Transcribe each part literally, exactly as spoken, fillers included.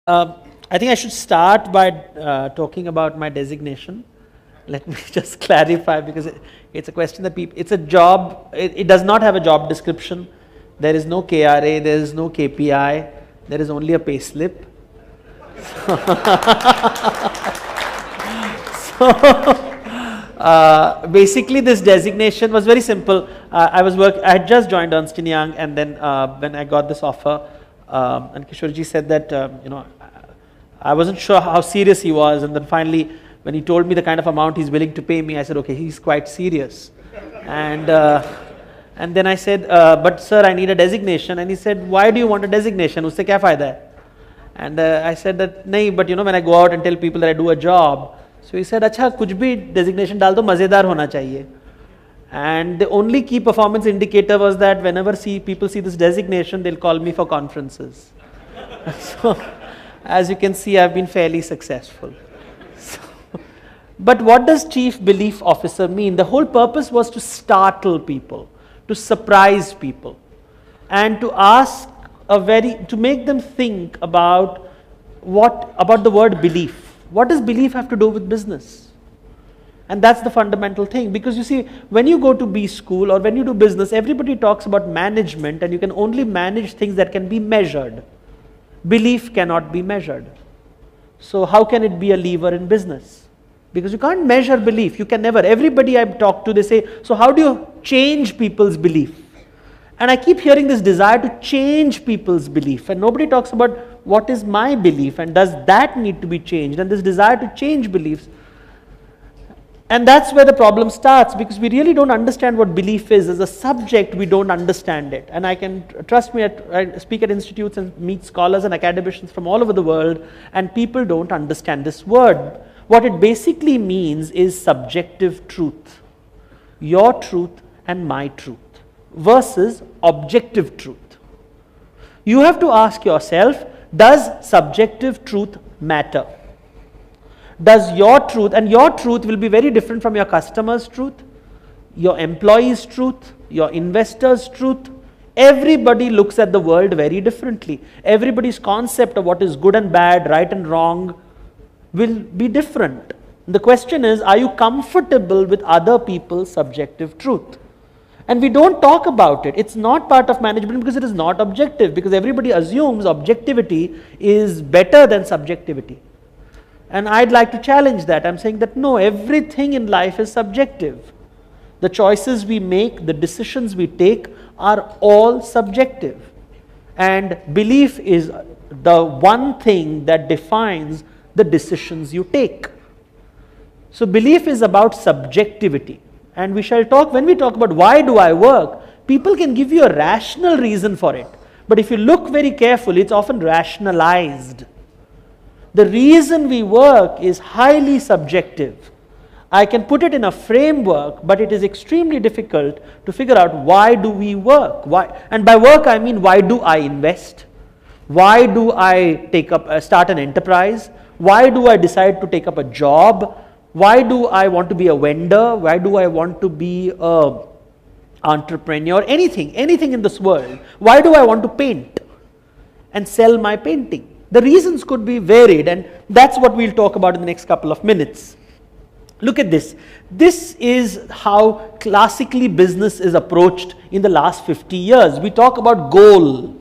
Um, I think I should start by uh, talking about my designation. Let me just clarify, because it, it's a question that people, it's a job, it, it does not have a job description. There is no K R A, there is no K P I, there is only a pay slip. So, uh, basically this designation was very simple. Uh, I was work, I had just joined Ernst and Young, and then uh, when I got this offer, um, and Kishorji said that, um, you know, I wasn't sure how serious he was, and then finally when he told me the kind of amount he's willing to pay me, I said, okay, he's quite serious. And uh, and then I said, uh, but sir, I need a designation. And he said, why do you want a designation? Usse kya fayda hai? And uh, I said that, nahi, but you know, when I go out and tell people that I do a job, so he said, acha, kuch bhi designation dal do, mazedar hona chahiye. And the only key performance indicator was that whenever see people see this designation, they'll call me for conferences. So, as you can see, I've been fairly successful. So, but what does Chief Belief Officer mean? The whole purpose was to startle people, to surprise people, and to ask a very, to make them think about what, about the word belief. What does belief have to do with business? And that's the fundamental thing, because you see, when you go to B school or when you do business, everybody talks about management, and you can only manage things that can be measured. Belief cannot be measured. So how can it be a lever in business? Because you can't measure belief. You can never. Everybody I've talked to, they say, so how do you change people's belief? And I keep hearing this desire to change people's belief, and nobody talks about what is my belief and does that need to be changed, and this desire to change beliefs. And that's where the problem starts, because we really don't understand what belief is. As a subject, we don't understand it. And I can, trust me, I speak at institutes and meet scholars and academicians from all over the world, and people don't understand this word. What it basically means is subjective truth. Your truth and my truth versus objective truth. You have to ask yourself, does subjective truth matter? Does your truth, and your truth will be very different from your customer's truth, your employee's truth, your investor's truth. Everybody looks at the world very differently. Everybody's concept of what is good and bad, right and wrong will be different. The question is, are you comfortable with other people's subjective truth? And we don't talk about it. It's not part of management because it is not objective, because everybody assumes objectivity is better than subjectivity. And I'd like to challenge that. I'm saying that no, everything in life is subjective. The choices we make, the decisions we take are all subjective. And belief is the one thing that defines the decisions you take. So belief is about subjectivity. And we shall talk, when we talk about why do I work, people can give you a rational reason for it. But if you look very carefully, it's often rationalized. The reason we work is highly subjective. I can put it in a framework, but it is extremely difficult to figure out why do we work. Why? And by work I mean, why do I invest? Why do I take up, uh, start an enterprise? Why do I decide to take up a job? Why do I want to be a vendor? Why do I want to be an entrepreneur? Anything, anything in this world. Why do I want to paint and sell my painting? The reasons could be varied, and that's what we'll talk about in the next couple of minutes. Look at this. This is how classically business is approached in the last fifty years. We talk about goal.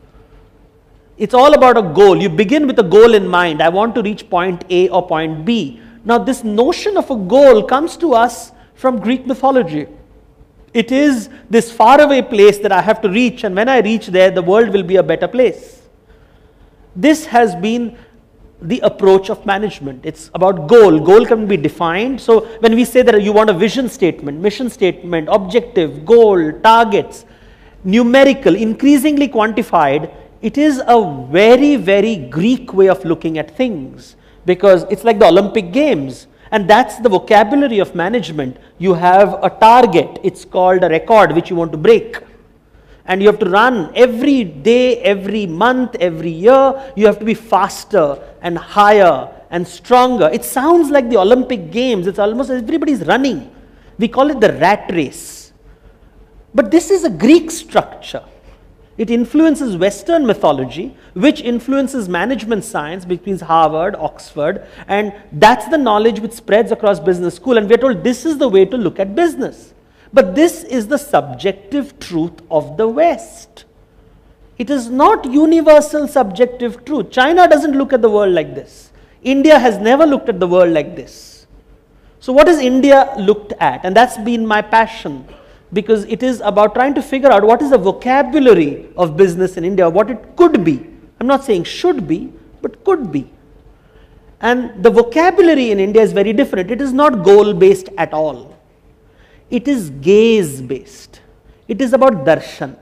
It's all about a goal. You begin with a goal in mind. I want to reach point A or point B. Now, this notion of a goal comes to us from Greek mythology. It is this faraway place that I have to reach, and when I reach there, the world will be a better place. This has been the approach of management. It's about goal. Goal can be defined. So when we say that you want a vision statement, mission statement, objective, goal, targets, numerical, increasingly quantified, it is a very, very Greek way of looking at things, because it's like the Olympic Games. And that's the vocabulary of management. You have a target. It's called a record which you want to break. And you have to run every day, every month, every year. You have to be faster and higher and stronger. It sounds like the Olympic Games. It's almost as everybody's running. We call it the rat race. But this is a Greek structure. It influences Western mythology, which influences management science between Harvard, Oxford, and that's the knowledge which spreads across business school, and we're told this is the way to look at business. But this is the subjective truth of the West. It is not universal subjective truth. China doesn't look at the world like this. India has never looked at the world like this. So what has India looked at? And that's been my passion, because it is about trying to figure out what is the vocabulary of business in India, what it could be. I'm not saying should be, but could be. And the vocabulary in India is very different. It is not goal-based at all. It is gaze-based. It is about darshan.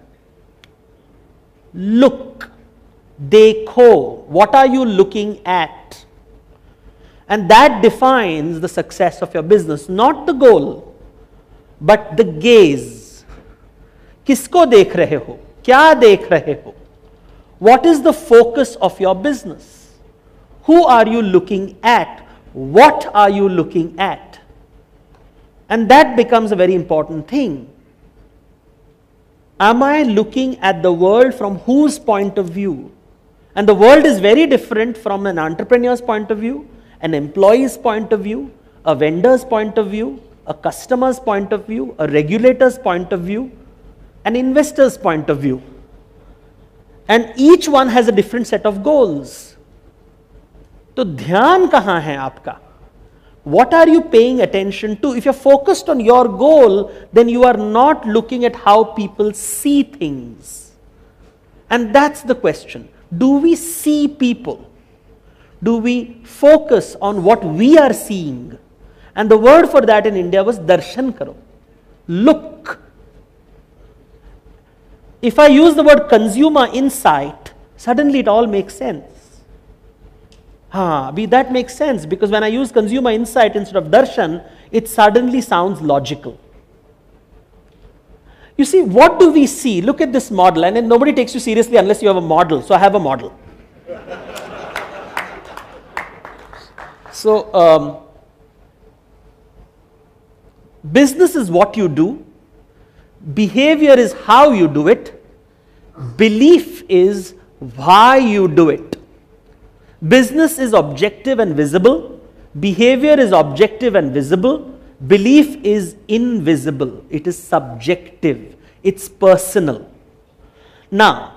Look, dekho, what are you looking at? And that defines the success of your business, not the goal, but the gaze. Kisko dekh rahe ho? Kya dekh rahe ho? What is the focus of your business? Who are you looking at? What are you looking at? And that becomes a very important thing. Am I looking at the world from whose point of view? And the world is very different from an entrepreneur's point of view, an employee's point of view, a vendor's point of view, a customer's point of view, a regulator's point of view, an investor's point of view. And each one has a different set of goals. So, dhyan kahan hai aapka? What are you paying attention to? If you're focused on your goal, then you are not looking at how people see things. And that's the question. Do we see people? Do we focus on what we are seeing? And the word for that in India was darshan karo. Look. If I use the word consumer insight, suddenly it all makes sense. Ah, that makes sense, because when I use consumer insight instead of darshan, it suddenly sounds logical. You see, what do we see? Look at this model, and then nobody takes you seriously unless you have a model. So I have a model. So, um, business is what you do. Behavior is how you do it. Belief is why you do it. Business is objective and visible. Behavior is objective and visible. Belief is invisible. It is subjective. It's personal. Now,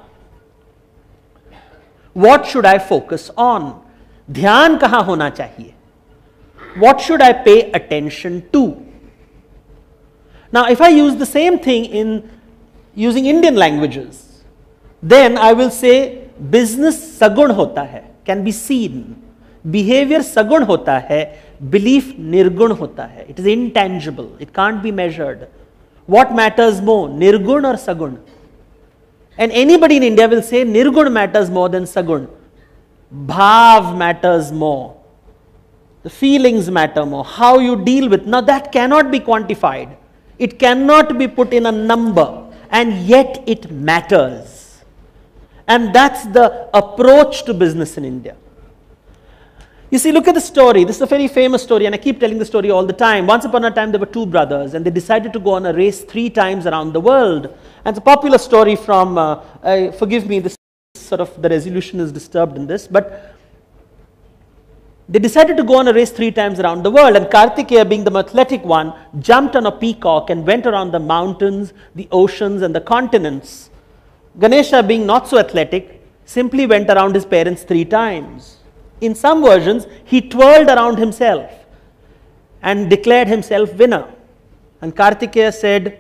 what should I focus on? Dhyan kahan hona chahiye? What should I pay attention to? Now, if I use the same thing in using Indian languages, then I will say business sagun hota hai, can be seen. Behavior sagun hota hai, belief nirgun hota hai. It is intangible. It can't be measured. What matters more, nirgun or sagun? And anybody in India will say nirgun matters more than sagun. Bhav matters more. The feelings matter more. How you deal with. Now that cannot be quantified. It cannot be put in a number, and yet it matters. And that's the approach to business in India. You see, look at the story. This is a very famous story, and I keep telling the story all the time. Once upon a time, there were two brothers, and they decided to go on a race three times around the world. And it's a popular story from, uh, uh, forgive me, this sort of, the resolution is disturbed in this, but they decided to go on a race three times around the world, and Kartikeya, being the more athletic one, jumped on a peacock and went around the mountains, the oceans, and the continents. Ganesha, being not so athletic, simply went around his parents three times. In some versions, he twirled around himself and declared himself winner. And Kartikeya said,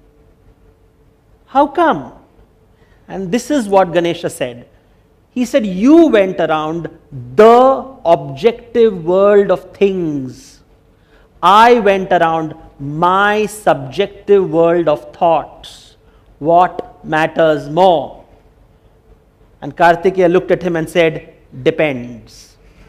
"How come?" And this is what Ganesha said. He said, "You went around the objective world of things. I went around my subjective world of thoughts. What matters more?" And Kartikeya looked at him and said, "Depends."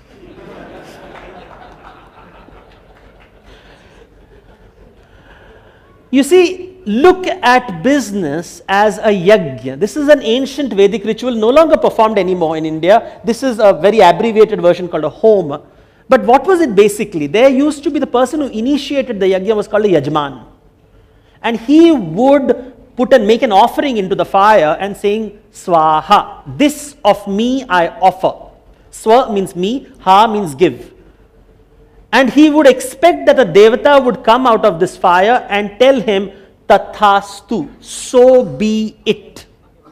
You see, look at business as a yajna. This is an ancient Vedic ritual, no longer performed anymore in India. This is a very abbreviated version called a homa. But what was it basically? There used to be the person who initiated the yajna was called a yajman. And he would put and make an offering into the fire and saying, Swaha, this of me I offer. Swa means me, Ha means give. And he would expect that a Devata would come out of this fire and tell him, Tathastu, so be it.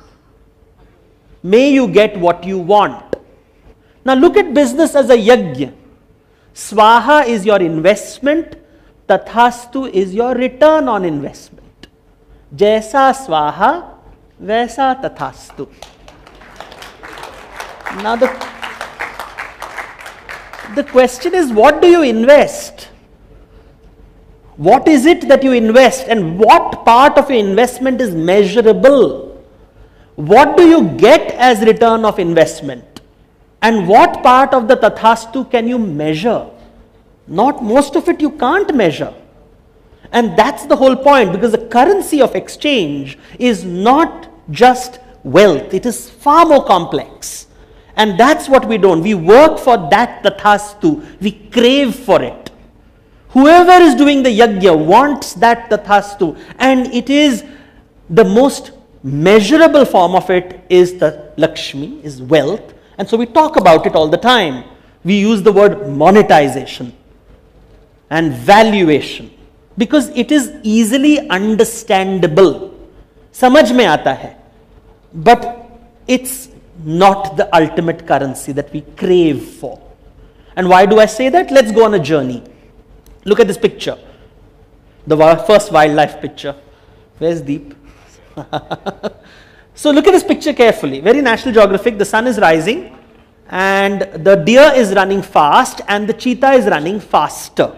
May you get what you want. Now look at business as a yajna. Swaha is your investment, Tathastu is your return on investment. Jaisa Swaha, Vaisa Tathastu. Now the, the question is, what do you invest? What is it that you invest, and what part of your investment is measurable? What do you get as return of investment? And what part of the Tathastu can you measure? Not most of it you can't measure. And that's the whole point, because the currency of exchange is not just wealth, it is far more complex. And that's what we don't. We work for that Tathastu, we crave for it. Whoever is doing the yajna wants that Tathastu, and it is the most measurable form of it is the Lakshmi, is wealth. And so we talk about it all the time. We use the word monetization and valuation because it is easily understandable. Samajh mein aata hai. But it's not the ultimate currency that we crave for. And why do I say that? Let's go on a journey. Look at this picture. The first wildlife picture. Where's Deep? So look at this picture carefully. Very National Geographic. The sun is rising and the deer is running fast and the cheetah is running faster.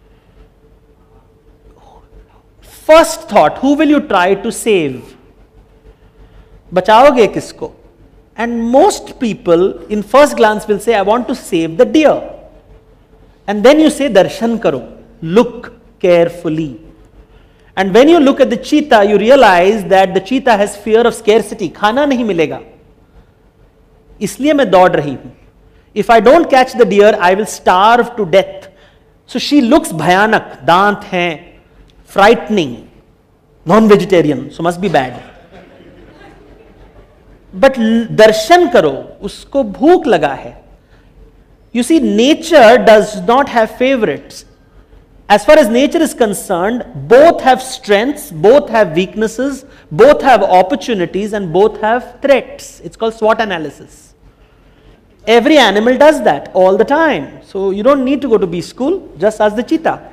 First thought, who will you try to save? Bachaoge kisko? And most people in first glance will say, I want to save the deer. And then you say, darshan karo, look carefully. And when you look at the cheetah, you realize that the cheetah has fear of scarcity. Khana nahi milega. Isliye main daud rahi hu. If I don't catch the deer, I will starve to death. So she looks bhayanak, dant hai, frightening, non-vegetarian, so must be bad. But darshan karo, usko bhook laga hai. You see, nature does not have favorites. As far as nature is concerned, both have strengths, both have weaknesses, both have opportunities, and both have threats. It's called SWOT analysis. Every animal does that all the time. So you don't need to go to B school, just ask the cheetah.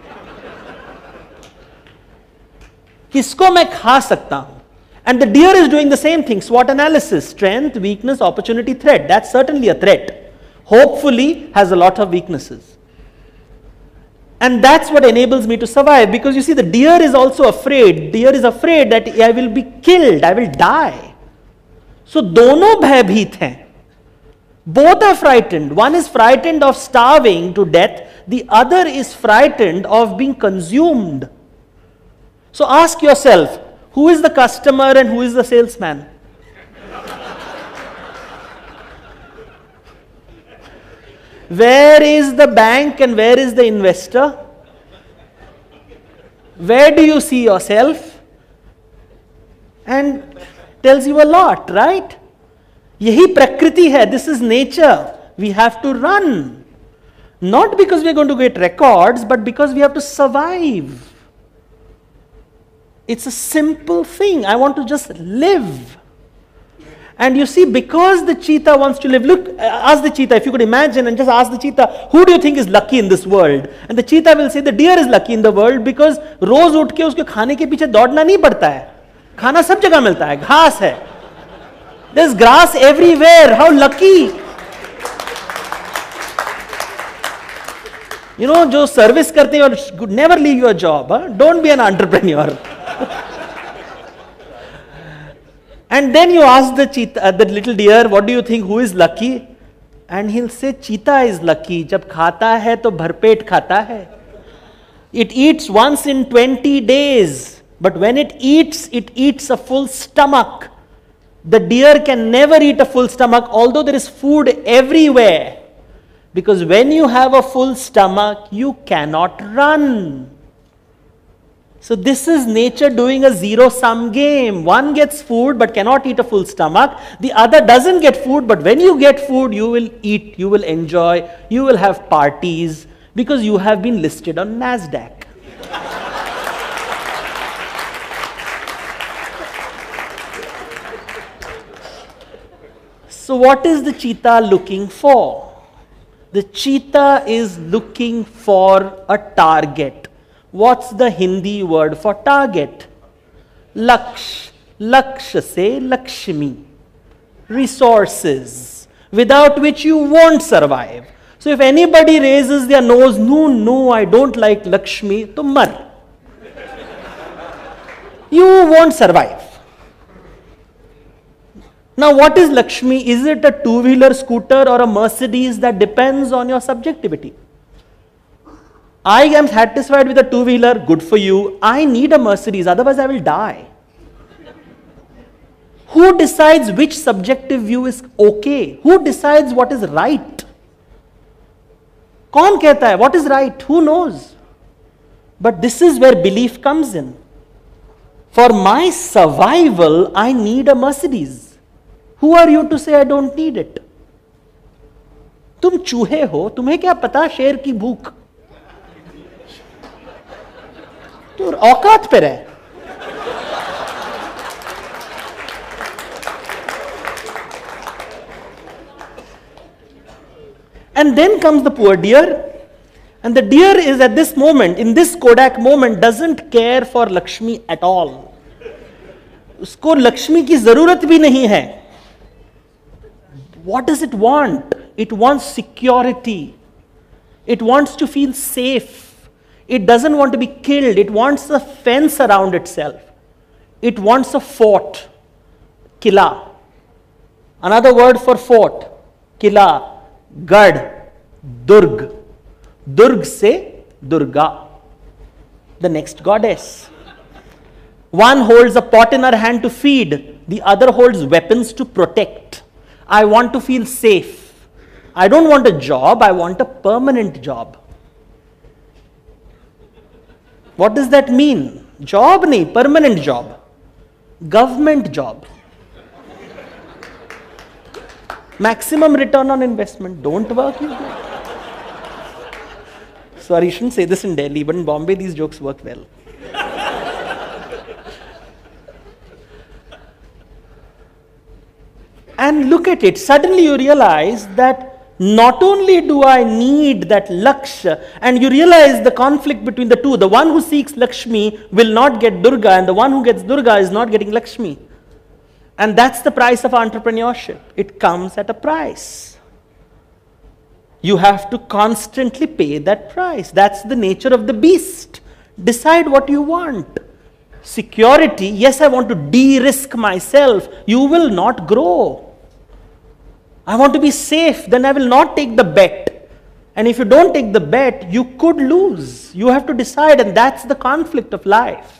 Kisko main kha sakta hu? And the deer is doing the same thing, SWOT analysis, strength, weakness, opportunity, threat. That's certainly a threat. Hopefully has a lot of weaknesses. And that's what enables me to survive, because you see the deer is also afraid. Deer is afraid that I will be killed, I will die. So dono bhaybheet hain. Both are frightened. One is frightened of starving to death, the other is frightened of being consumed. So ask yourself, who is the customer and who is the salesman? Where is the bank and where is the investor? Where do you see yourself? And tells you a lot, right? Yahi prakriti hai, this is nature. We have to run. Not because we are going to get records, but because we have to survive. It's a simple thing. I want to just live. And you see, because the cheetah wants to live, look, ask the cheetah, if you could imagine and just ask the cheetah, who do you think is lucky in this world? And the cheetah will say, the deer is lucky in the world because रोज उठ के उसके खाने के पीछे दौड़ना नहीं पड़ता है. खाना सब जगह मिलता है, घास है. There's grass everywhere. How lucky. You know, जो सर्विस करते हैं और never leave your job. Huh? Don't be an entrepreneur. And then you ask the cheetah, uh, the little deer, what do you think, who is lucky? And he'll say, cheetah is lucky. जब खाता है तो भरपेट खाता है. It eats once in twenty days. But when it eats, it eats a full stomach. The deer can never eat a full stomach, although there is food everywhere. Because when you have a full stomach, you cannot run. So this is nature doing a zero-sum game. One gets food but cannot eat a full stomach. The other doesn't get food, but when you get food, you will eat, you will enjoy, you will have parties because you have been listed on NASDAQ. So what is the cheetah looking for? The cheetah is looking for a target. What's the Hindi word for target? Laksh. Laksh se Lakshmi. Resources, without which you won't survive. So if anybody raises their nose, no, no, I don't like Lakshmi, to mar. You won't survive. Now what is Lakshmi? Is it a two-wheeler scooter or a Mercedes? That depends on your subjectivity. I am satisfied with a two-wheeler, good for you. I need a Mercedes, otherwise I will die. Who decides which subjective view is okay? Who decides what is right? Kaun kehta hai? What is right? Who knows? But this is where belief comes in. For my survival, I need a Mercedes. Who are you to say I don't need it? तुम चूहे हो, तुम्हें क्या पता शेर की भूख? तो औकात पे रहे. And then comes the poor deer. And the deer is at this moment, in this Kodak moment, doesn't care for Lakshmi at all. उसको लक्ष्मी की जरूरत भी नहीं है. What does it want? It wants security. It wants to feel safe. It doesn't want to be killed. It wants a fence around itself. It wants a fort. Kila. Another word for fort. Kila. Gad. Durg. Durg se Durga. The next goddess. One holds a pot in her hand to feed. The other holds weapons to protect. I want to feel safe. I don't want a job, I want a permanent job. What does that mean? Job nahi, permanent job. Government job. Maximum return on investment. Don't work, you go. Sorry, I shouldn't say this in Delhi, but in Bombay these jokes work well. And look at it, suddenly you realize that not only do I need that Laksha, and you realize the conflict between the two. The one who seeks Lakshmi will not get Durga, and the one who gets Durga is not getting Lakshmi. And that's the price of entrepreneurship. It comes at a price. You have to constantly pay that price. That's the nature of the beast. Decide what you want. Security, yes, I want to de-risk myself. You will not grow. I want to be safe, then I will not take the bet. And if you don't take the bet, you could lose. You have to decide, and that's the conflict of life.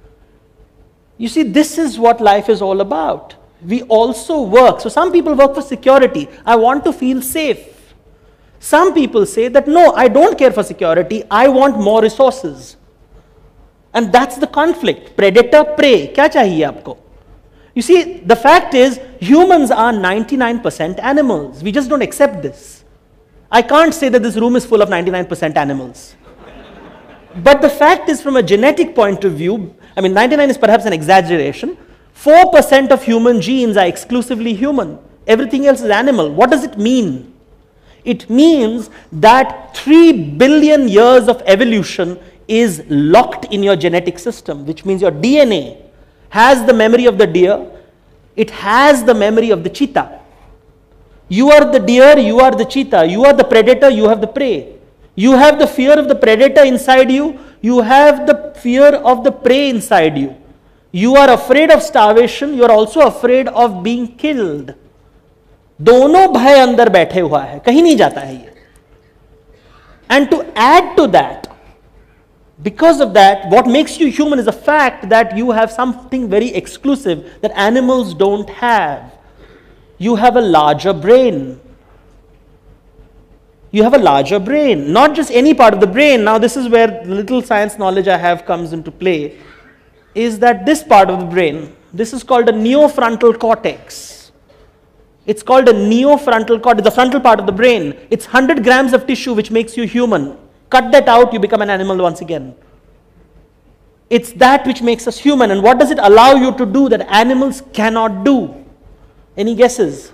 You see, this is what life is all about. We also work. So some people work for security. I want to feel safe. Some people say that, no, I don't care for security. I want more resources. And that's the conflict. Predator, prey. Kya chahiye aapko? You see, the fact is, humans are ninety-nine percent animals. We just don't accept this. I can't say that this room is full of ninety-nine percent animals. But the fact is, from a genetic point of view, I mean, ninety-nine is perhaps an exaggeration. four percent of human genes are exclusively human. Everything else is animal. What does it mean? It means that three billion years of evolution is locked in your genetic system, which means your D N A has the memory of the deer, it has the memory of the cheetah. You are the deer, you are the cheetah, you are the predator, you have the prey. You have the fear of the predator inside you, you have the fear of the prey inside you. You are afraid of starvation, you are also afraid of being killed. दोनों भय अंदर बैठे हुआ है, कहीं नहीं जाता है ये. And to add to that, because of that, what makes you human is the fact that you have something very exclusive that animals don't have. You have a larger brain. You have a larger brain, not just any part of the brain. Now this is where the little science knowledge I have comes into play, is that this part of the brain, this is called a neofrontal cortex. It's called a neofrontal cortex, the frontal part of the brain. It's one hundred grams of tissue which makes you human. Cut that out, you become an animal once again. It's that which makes us human. And what does it allow you to do that animals cannot do? Any guesses?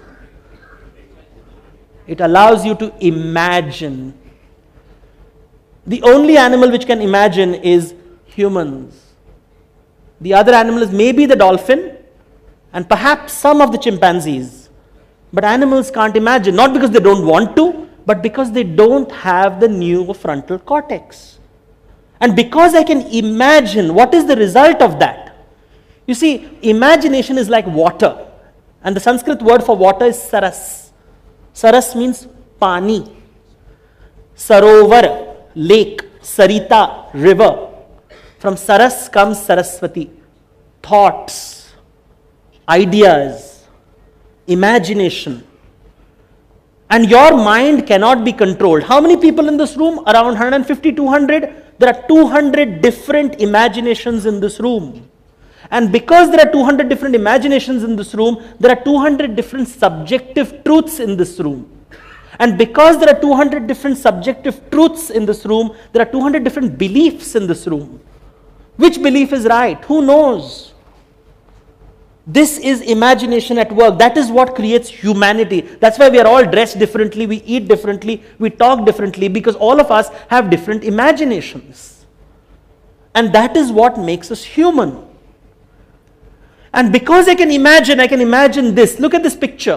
It allows you to imagine. The only animal which can imagine is humans. The other animal is maybe the dolphin and perhaps some of the chimpanzees. But animals can't imagine, not because they don't want to, but because they don't have the neofrontal cortex. And because I can imagine, what is the result of that? You see, imagination is like water. And the Sanskrit word for water is saras. Saras means pani. Sarovar, lake. Sarita, river. From saras comes Saraswati. Thoughts, ideas, imagination. And your mind cannot be controlled. How many people in this room? Around one hundred fifty, two hundred. There are two hundred different imaginations in this room. And because there are two hundred different imaginations in this room, there are two hundred different subjective truths in this room. And because there are two hundred different subjective truths in this room, there are two hundred different beliefs in this room. Which belief is right? Who knows? This is imagination at work. That is what creates humanity. That's why we are all dressed differently, we eat differently, we talk differently, because all of us have different imaginations. And that is what makes us human. And because I can imagine, I can imagine this. Look at this picture.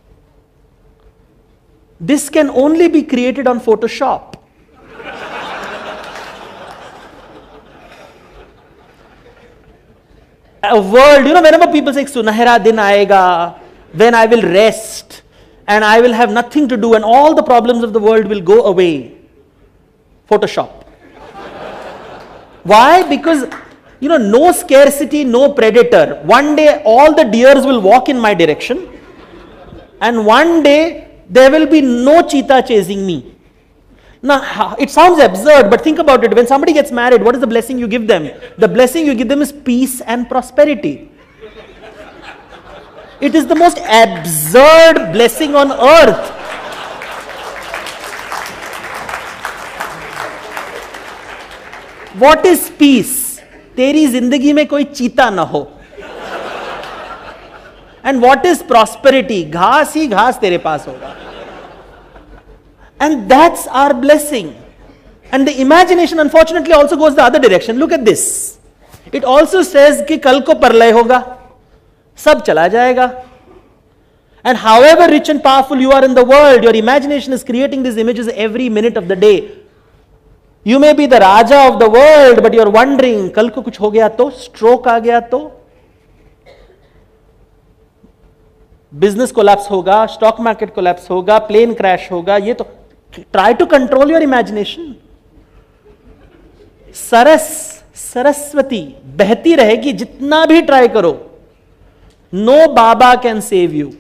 This can only be created on Photoshop. A world, you know, whenever people say, Sunahera din aayega, then I will rest, and I will have nothing to do, and all the problems of the world will go away. Photoshop. Why? Because, you know, no scarcity, no predator. One day, all the deers will walk in my direction, and one day, there will be no cheetah chasing me. Now, it sounds absurd, but think about it. When somebody gets married, what is the blessing you give them? The blessing you give them is peace and prosperity. It is the most absurd blessing on earth. What is peace? Teri zindagi mein koi cheetah na ho. And what is prosperity? Ghas hi ghas tere paas hoga. And that's our blessing. And the imagination, unfortunately, also goes the other direction. Look at this. It also says ki kal ko parlay hoga. Sab chala jayega. And however rich and powerful you are in the world, your imagination is creating these images every minute of the day. You may be the Raja of the world, but you're wondering, kal ko kuch ho gaya to, stroke aa gaya to, business collapse hoga, stock market collapse hoga, plane crash hoga, ye to. Try to control your imagination. Saras, Saraswati, behti rahegi, jitna bhi try karo. No Baba can save you.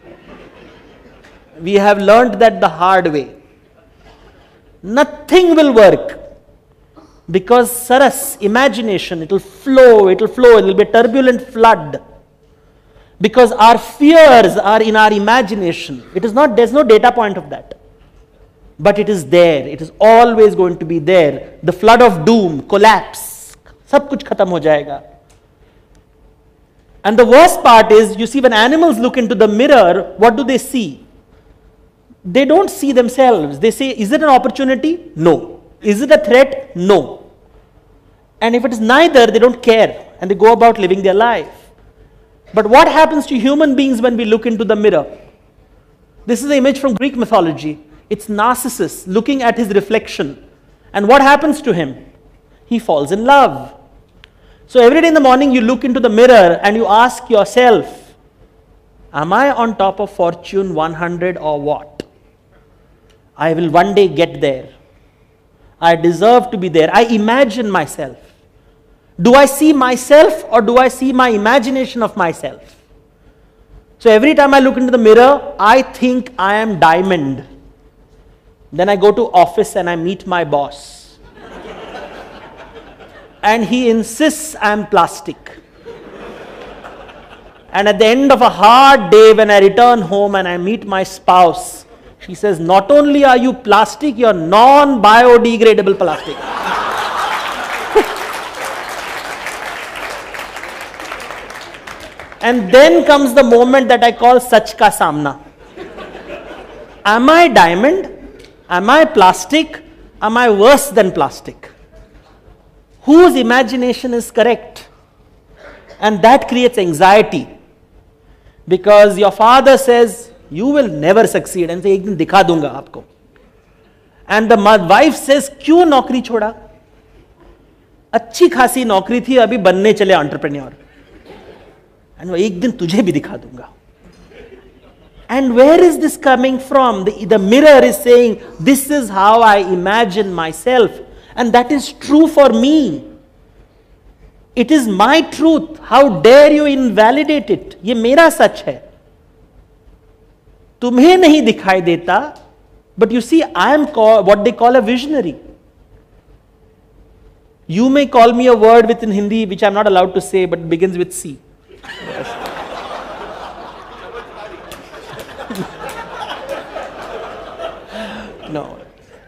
We have learned that the hard way. Nothing will work. Because Saras, imagination, it will flow, it will flow, it will be a turbulent flood. Because our fears are in our imagination. It is not, there's no data point of that. But it is there. It is always going to be there. The flood of doom, collapse. Sab kuch khatam ho jayega. And the worst part is, you see, when animals look into the mirror, what do they see? They don't see themselves. They say, is it an opportunity? No. Is it a threat? No. And if it is neither, they don't care. And they go about living their life. But what happens to human beings when we look into the mirror? This is an image from Greek mythology. It's Narcissus looking at his reflection. And what happens to him? He falls in love. So every day in the morning you look into the mirror and you ask yourself, am I on top of fortune one hundred or what? I will one day get there. I deserve to be there. I imagine myself. Do I see myself or do I see my imagination of myself? So every time I look into the mirror, I think I am diamond. Then I go to office and I meet my boss. And he insists I'm plastic. And at the end of a hard day, when I return home and I meet my spouse, she says, not only are you plastic, you're non-biodegradable plastic. And then comes the moment that I call Sach Ka Samna. Am I diamond? Am I plastic? Am I worse than plastic? Whose imagination is correct? And that creates anxiety. Because your father says, you will never succeed. And say, ek din dikha dunga aapko. And the wife says, क्यों नौकरी छोड़ा? अच्छी खासी नौकरी थी, अभी बनने चले entrepreneur. And वो एक दिन तुझे भी दिखा दूंगा. And where is this coming from? The, the mirror is saying, this is how I imagine myself. And that is true for me. It is my truth. How dare you invalidate it? ये मेरा सच है. तुम्हें नहीं दिखाई देता. But you see, I am call, what they call a visionary. You may call me a word within Hindi which I am not allowed to say, but begins with C. Yes. No.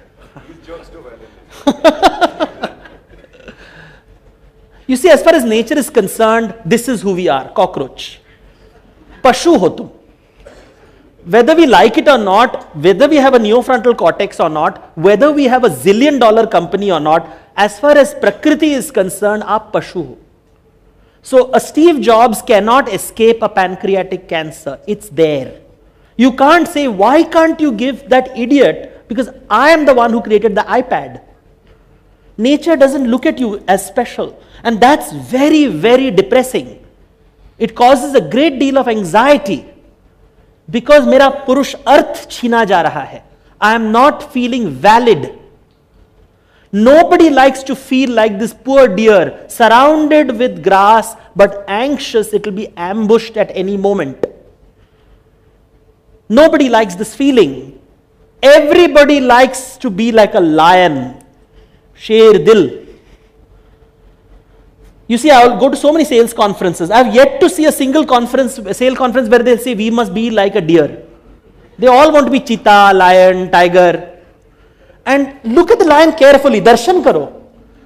You see, as far as nature is concerned, this is who we are, cockroach. Pashu ho tum. Whether we like it or not, whether we have a neofrontal cortex or not, whether we have a zillion dollar company or not, as far as Prakriti is concerned, aap pashu ho. So a Steve Jobs cannot escape a pancreatic cancer. It's there. You can't say, why can't you give that idiot, because I am the one who created the iPad. Nature doesn't look at you as special. And that's very, very depressing. It causes a great deal of anxiety. Because mera purush arth chhina ja raha hai. I am not feeling valid. Nobody likes to feel like this poor deer, surrounded with grass, but anxious it will be ambushed at any moment. Nobody likes this feeling. Everybody likes to be like a lion. Sher dil. You see, I will go to so many sales conferences. I have yet to see a single conference, a sale conference where they say we must be like a deer. They all want to be cheetah, lion, tiger. And look at the lion carefully. Darshan karo.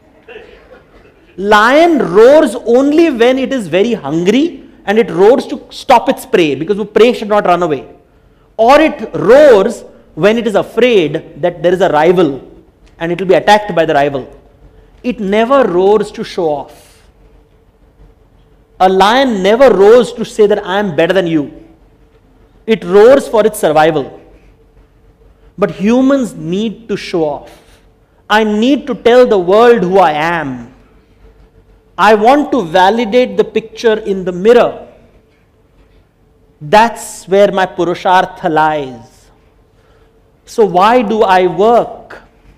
Lion roars only when it is very hungry and it roars to stop its prey because the prey should not run away. Or it roars when it is afraid that there is a rival and it will be attacked by the rival. It never roars to show off. A lion never roars to say that I am better than you. It roars for its survival. But humans need to show off. I need to tell the world who I am. I want to validate the picture in the mirror. That's where my purushartha lies. So why do I work?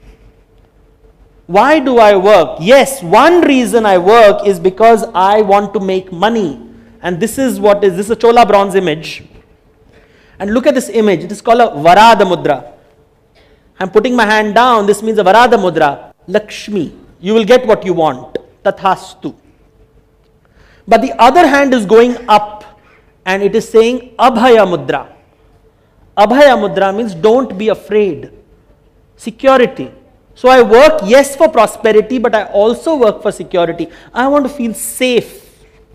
Why do I work? Yes, one reason I work is because I want to make money. And this is what is, this is a Chola bronze image. And look at this image. It is called a Varada Mudra. I'm putting my hand down. This means a Varada Mudra. Lakshmi. You will get what you want. Tathastu. But the other hand is going up. And it is saying Abhaya Mudra. Abhaya Mudra means don't be afraid. Security. So I work, yes, for prosperity, but I also work for security. I want to feel safe.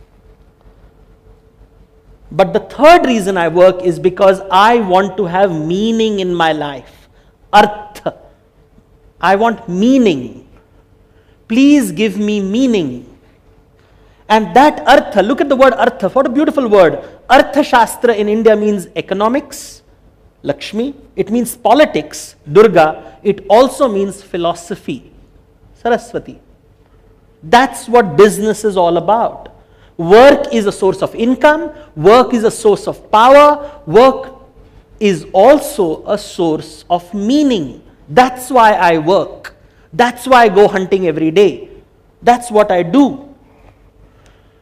But the third reason I work is because I want to have meaning in my life. Artha. I want meaning. Please give me meaning. And that artha, look at the word artha. What a beautiful word. Artha Shastra in India means economics, Lakshmi. It means politics, Durga. It also means philosophy, Saraswati. That's what business is all about. Work is a source of income. Work is a source of power. Work is also a source of meaning. That's why I work. That's why I go hunting every day. That's what I do.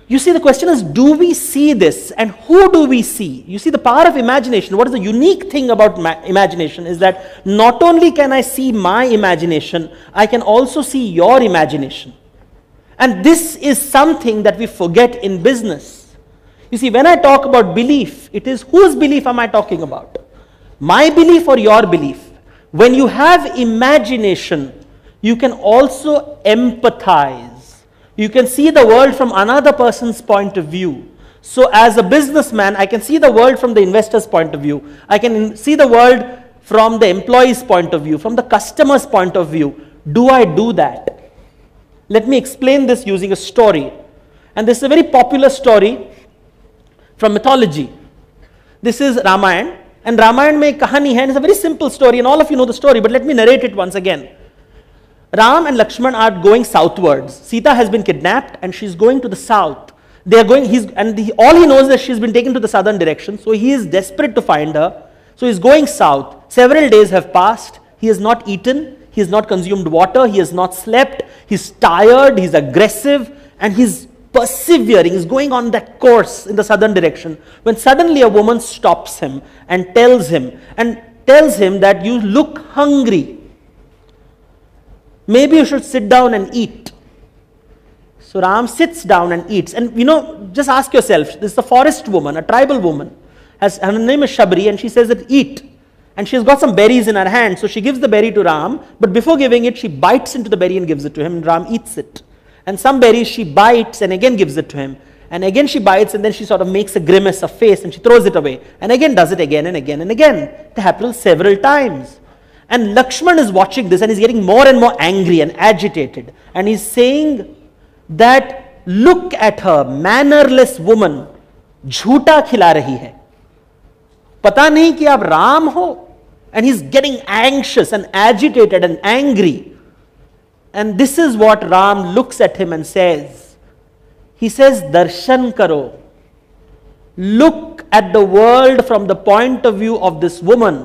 You see, the question is, do we see this? And who do we see? You see, the power of imagination, what is the unique thing about imagination is that not only can I see my imagination, I can also see your imagination. And this is something that we forget in business. You see, when I talk about belief, it is whose belief am I talking about? My belief or your belief? When you have imagination, you can also empathize. You can see the world from another person's point of view. So as a businessman, I can see the world from the investor's point of view. I can see the world from the employee's point of view, from the customer's point of view. Do I do that? Let me explain this using a story. And this is a very popular story from mythology. This is Ramayana. And Ramayana mein kahani hai, and it's a very simple story, and all of you know the story, but let me narrate it once again. Ram and Lakshman are going southwards. Sita has been kidnapped and she's going to the south. They are going, he's, and he, all he knows is that she's been taken to the southern direction, so he is desperate to find her. So he's going south. Several days have passed. He has not eaten, he has not consumed water, he has not slept, he's tired, he's aggressive, and he's persevering, he's going on that course in the southern direction. When suddenly a woman stops him and tells him, and tells him that you look hungry. Maybe you should sit down and eat. So Ram sits down and eats. And you know, just ask yourself, this is a forest woman, a tribal woman. Has, her name is Shabri, and she says that eat. And she's got some berries in her hand. So she gives the berry to Ram. But before giving it, she bites into the berry and gives it to him. And Ram eats it. And some berries she bites and again gives it to him. And again she bites, and then she sort of makes a grimace, a face, and she throws it away. And again does it again and again and again. It happens several times. And Lakshman is watching this and he's getting more and more angry and agitated. And he's saying that, look at her, mannerless woman, jhoota khila rahi hai. Pata nahi ki aap Ram ho. And he's getting anxious and agitated and angry. And this is what Ram looks at him and says. He says, darshan karo. Look at the world from the point of view of this woman.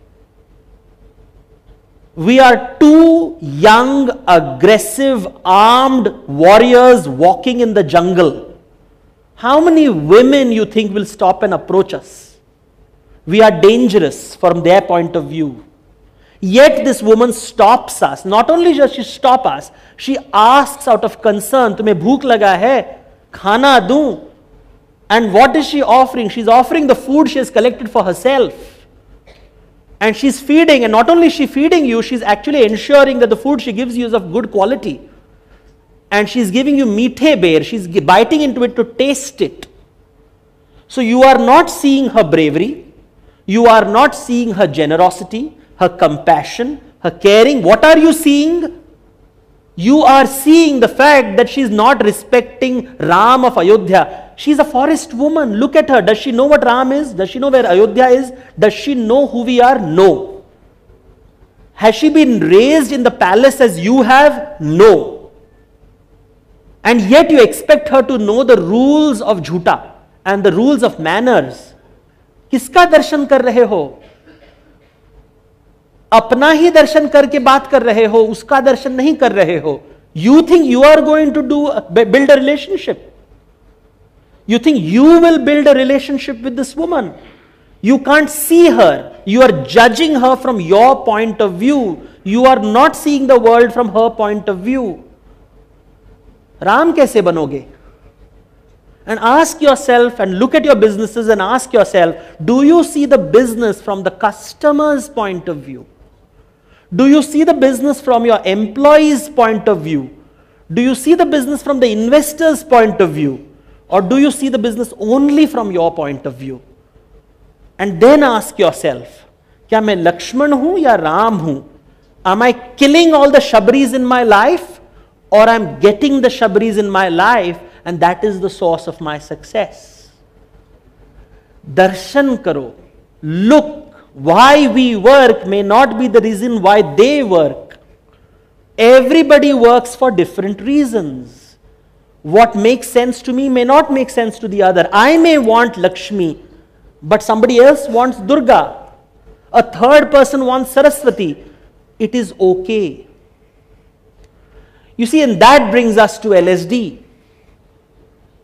We are two young, aggressive, armed warriors walking in the jungle. How many women you think will stop and approach us? We are dangerous from their point of view. Yet this woman stops us. Not only does she stop us, she asks out of concern, tumhe bhook laga hai, khana do. And what is she offering? She's offering the food she has collected for herself. And she's feeding, and not only is she feeding you, she's actually ensuring that the food she gives you is of good quality. And she's giving you meethe bear, she's biting into it to taste it. So you are not seeing her bravery, you are not seeing her generosity, her compassion, her caring. What are you seeing? You are seeing the fact that she's not respecting Ram of Ayodhya. She's a forest woman. Look at her. Does she know what Ram is? Does she know where Ayodhya is? Does she know who we are? No. Has she been raised in the palace as you have? No. And yet you expect her to know the rules of jhuta and the rules of manners. Kiska darshan kar rahe ho? अपना ही दर्शन करके बात कर रहे हो, उसका दर्शन नहीं कर रहे हो. You think you are going to do build a relationship. You think you will build a relationship with this woman. You can't see her. You are judging her from your point of view. You are not seeing the world from her point of view. Ram kaise banoge? And ask yourself, and look at your businesses and ask yourself, do you see the business from the customer's point of view? Do you see the business from your employee's point of view? Do you see the business from the investor's point of view? Or do you see the business only from your point of view? And then ask yourself, kya main Lakshman hu ya Ram hu? Am I killing all the Shabris in my life? Or I'm getting the Shabris in my life, and that is the source of my success? Darshan karo. Look. Why we work may not be the reason why they work. Everybody works for different reasons. What makes sense to me may not make sense to the other. I may want Lakshmi, but somebody else wants Durga. A third person wants Saraswati. It is okay. You see, and that brings us to L S D.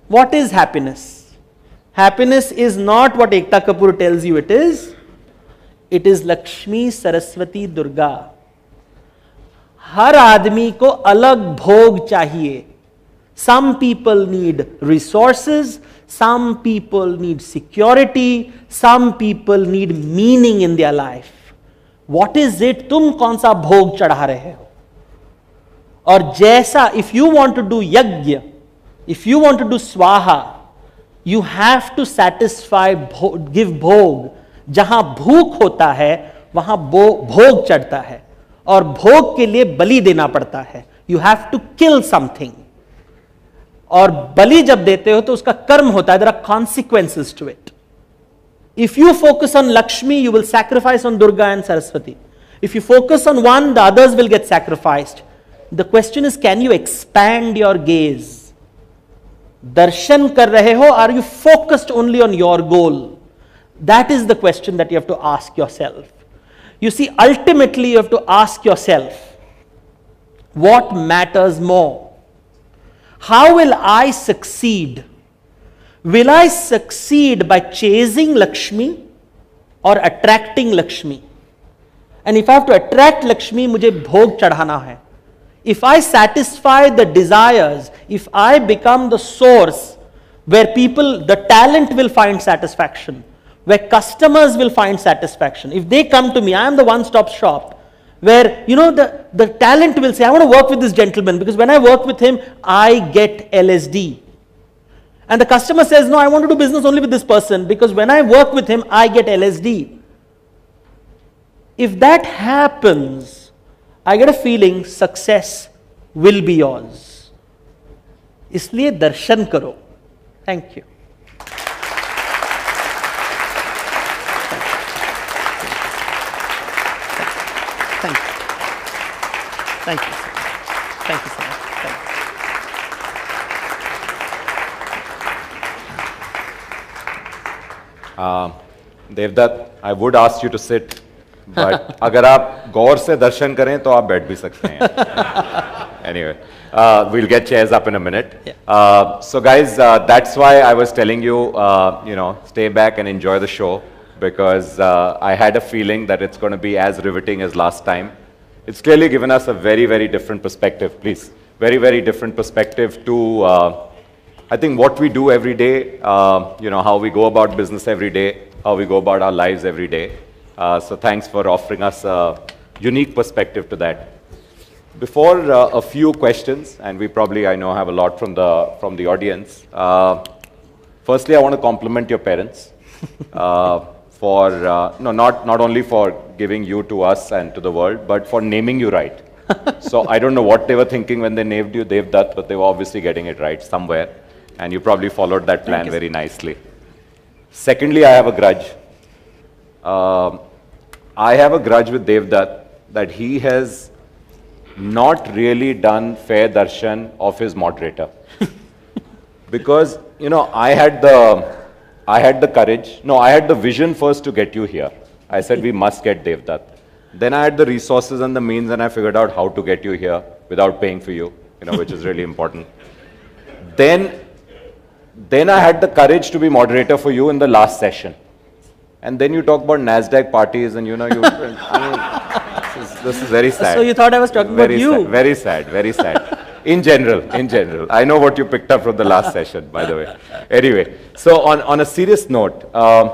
What is happiness? Happiness is not what Ekta Kapoor tells you it is. It is Lakshmi, Saraswati, Durga. हर आदमी को अलग भोग चाहिए. Some people need resources, some people need security, some people need meaning in their life. What is it? तुम कौन सा भोग चढ़ा रहे हो? और जैसा, if you want to do यज्ञ, if you want to do स्वाहा, you have to satisfy, give भोग. जहां भूख होता है वहां भोग चढ़ता है और भोग के लिए बलि देना पड़ता है. You have to kill something. और बलि जब देते हो तो उसका कर्म होता है. There are consequences to it. If you focus on Lakshmi, you will sacrifice on Durga and Saraswati. If you focus on one, the others will get sacrificed. The question is, can you expand your gaze? Darshan kar rahe ho, are you focused only on your goal? That is the question that you have to ask yourself. You see, ultimately you have to ask yourself, what matters more? How will I succeed? Will I succeed by chasing Lakshmi or attracting Lakshmi? And if I have to attract Lakshmi, mujhe bhog chadhana hai. If I satisfy the desires, if I become the source where people, the talent will find satisfaction, where customers will find satisfaction. If they come to me, I am the one-stop shop where, you know, the, the talent will say, I want to work with this gentleman because when I work with him, I get L S D. And the customer says, no, I want to do business only with this person because when I work with him, I get L S D. If that happens, I get a feeling success will be yours. Isliye darshan karo. Thank you. Thank you. Thank you. Thank you so much. Thank you. Uh, Devdutt, I would ask you to sit, but अगर आप गौर से दर्शन करें तो आप बैठ भी सकते हैं. Anyway, uh, we'll get chairs up in a minute. Yeah. Uh, so guys, uh, that's why I was telling you, uh, you know, stay back and enjoy the show, because uh, I had a feeling that it's going to be as riveting as last time. It's clearly given us a very, very different perspective, please. Very, very different perspective to, uh, I think, what we do every day, uh, you know, how we go about business every day, how we go about our lives every day. Uh, so thanks for offering us a unique perspective to that. Before uh, a few questions, and we probably, I know, have a lot from the, from the audience. Uh, firstly, I want to compliment your parents. Uh, for, uh, no, not, not only for giving you to us and to the world, but for naming you right. So I don't know what they were thinking when they named you Devdutt, but they were obviously getting it right somewhere. And you probably followed that plan very nicely. Secondly, I have a grudge. Uh, I have a grudge with Devdutt that he has not really done fair darshan of his moderator. Because, you know, I had the... I had the courage, no, I had the vision first to get you here. I said we must get Devdutt. Then I had the resources and the means and I figured out how to get you here without paying for you, you know, which is really important. Then, then I had the courage to be moderator for you in the last session. And then you talk about NASDAQ parties and you know, you, I mean, this is, this is very sad. So you thought I was talking very about you? Sad, very sad, very sad. In general, in general. I know what you picked up from the last session, by the way. Anyway, so on, on a serious note, um,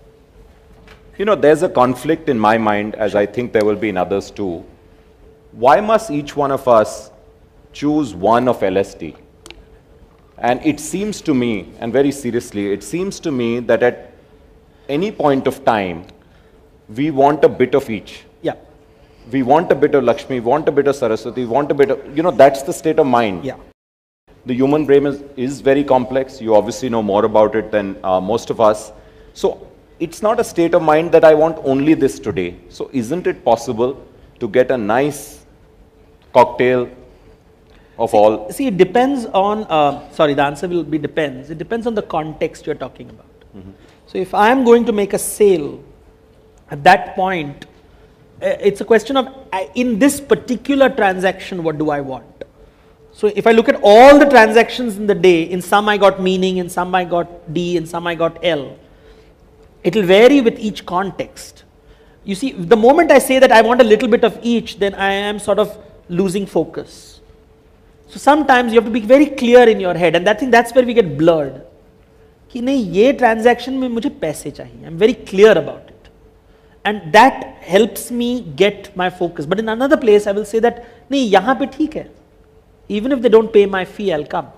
you know, there's a conflict in my mind, as I think there will be in others too. Why must each one of us choose one of L S D? And it seems to me, and very seriously, it seems to me that at any point of time, we want a bit of each. Yeah. We want a bit of Lakshmi, we want a bit of Saraswati, we want a bit of, you know, that's the state of mind. Yeah. The human brain is, is very complex. You obviously know more about it than uh, most of us. So it's not a state of mind that I want only this today. So isn't it possible to get a nice cocktail of see, all? See, it depends on, uh, sorry, the answer will be depends. It depends on the context you're talking about. Mm-hmm. So if I'm going to make a sale, at that point, it's a question of, in this particular transaction, what do I want? So if I look at all the transactions in the day, in some I got meaning, in some I got D, in some I got L. It will vary with each context. You see, the moment I say that I want a little bit of each, then I am sort of losing focus. So sometimes you have to be very clear in your head, and I think that's where we get blurred. कि नहीं ये transaction में मुझे पैसे चाहिए. I'm very clear about it, and that helps me get my focus. But in another place, I will say that नहीं यहाँ पे ठीक है. Even if they don't pay my fee, I'll come.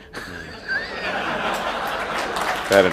Fair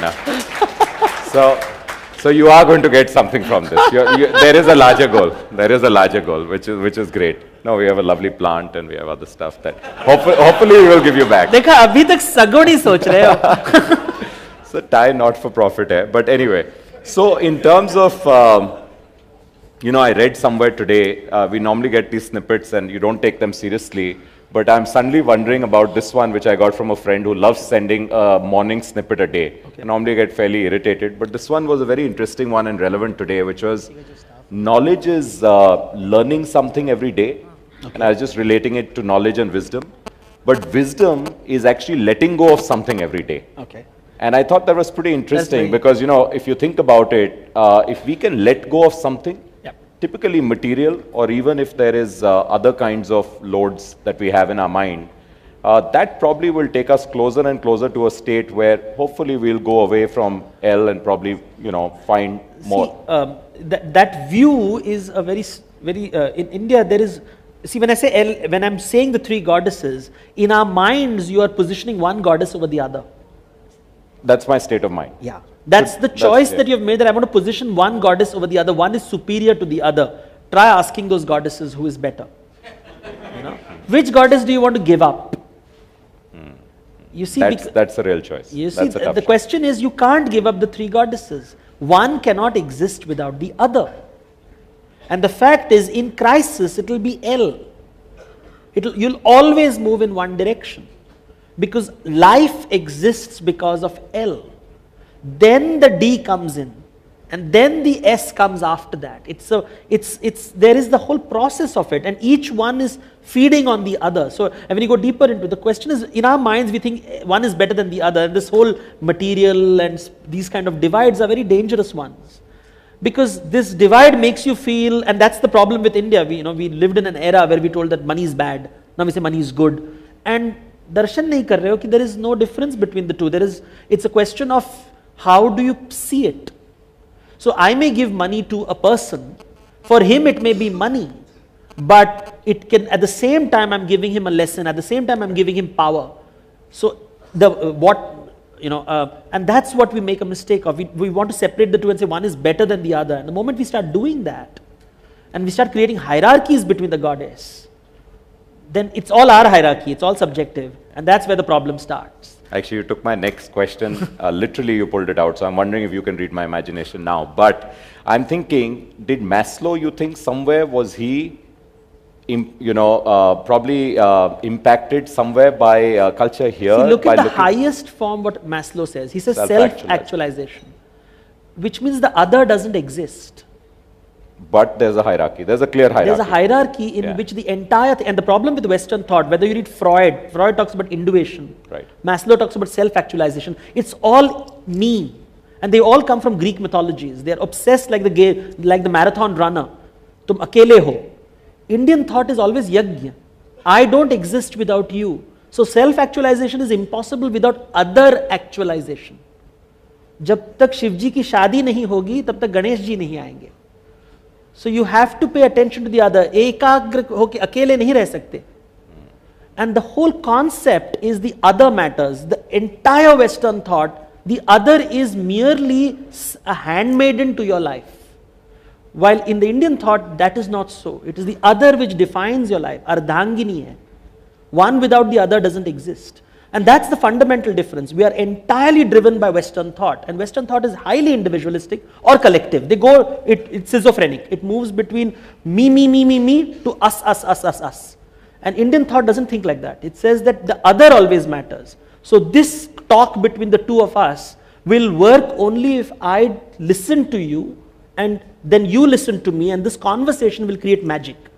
enough. So, so you are going to get something from this. You're, you, there is a larger goal. There is a larger goal, which is which is great. No, we have a lovely plant and we have other stuff that hopefully, hopefully we will give you back. देखा अभी तक सगुण ही सोच रहे हो. So Thai not for profit है. But anyway, so in terms of um, you know, I read somewhere today. Uh, we normally get these snippets and you don't take them seriously. But I'm suddenly wondering about this one, which I got from a friend who loves sending a morning snippet a day. Okay. Normally I get fairly irritated, but this one was a very interesting one and relevant today, which was knowledge is uh, learning something every day. Okay. And I was just relating it to knowledge and wisdom. But wisdom is actually letting go of something every day. Okay. And I thought that was pretty interesting because, you know, if you think about it, uh, if we can let go of something, typically material, or even if there is uh, other kinds of loads that we have in our mind, uh, that probably will take us closer and closer to a state where hopefully we'll go away from L and probably, you know, find more. See, um, that, that view is a very, very, uh, in India there is, see when I say L, when I'm saying the three goddesses, in our minds you are positioning one goddess over the other. That's my state of mind. Yeah. That's the choice that's that you have made, that I want to position one goddess over the other. One is superior to the other. Try asking those goddesses who is better. You know? Which goddess do you want to give up? Mm. You see, that's, that's a real choice. You that's see, the question is you can't give up the three goddesses. One cannot exist without the other. And the fact is, in crisis, it will be L. It'll, you'll always move in one direction. Because life exists because of L. Then the D comes in, and then the S comes after that. It's a, it's, it's, there is the whole process of it, and each one is feeding on the other. So when you go deeper into the question is, in our minds we think one is better than the other. This whole material and these kind of divides are very dangerous ones, because this divide makes you feel, and that's the problem with India. We, you know, we lived in an era where we told that money is bad. Now we say money is good, and darshan nahi kar rahe ho ki there is no difference between the two. There is, it's a question of how do you see it? So I may give money to a person, for him it may be money, but it can, at the same time I'm giving him a lesson, at the same time I'm giving him power. So the uh, what, you know, uh, and that's what we make a mistake of. We, we want to separate the two and say one is better than the other. And the moment we start doing that, and we start creating hierarchies between the goddess, then it's all our hierarchy, it's all subjective, and that's where the problem starts. Actually, you took my next question. Uh, literally, you pulled it out. So I'm wondering if you can read my imagination now. But I'm thinking, did Maslow, you think somewhere, was he, im, you know, uh, probably uh, impacted somewhere by uh, culture here? See, look at the highest form what Maslow says. He says self-actualization, which means the other doesn't exist. But there's a hierarchy. There's a clear hierarchy. There's a hierarchy in yeah. which the entire thing, and the problem with Western thought, whether you read Freud, Freud talks about intuition. Right. Maslow talks about self-actualization. It's all me, and they all come from Greek mythologies. They are obsessed like the gay, like the marathon runner. Tum akele ho. Indian thought is always yajna. I don't exist without you. So self-actualization is impossible without other actualization. जब तक शिवजी की शादी नहीं होगी, तब तक गणेश जी नहीं आएंगे. So you have to pay attention to the other. एकाग्र होके अकेले नहीं रह सकते. And the whole concept is the other matters. The entire Western thought, the other is merely a handmaiden to your life. While in the Indian thought, that is not so. It is the other which defines your life. Ardhangini hai. One without the other doesn't exist. And that's the fundamental difference. We are entirely driven by Western thought, and Western thought is highly individualistic or collective. They go, it, it's schizophrenic. It moves between me, me, me, me, me to us, us, us, us, us. And Indian thought doesn't think like that. It says that the other always matters. So this talk between the two of us will work only if I listen to you and then you listen to me, and this conversation will create magic.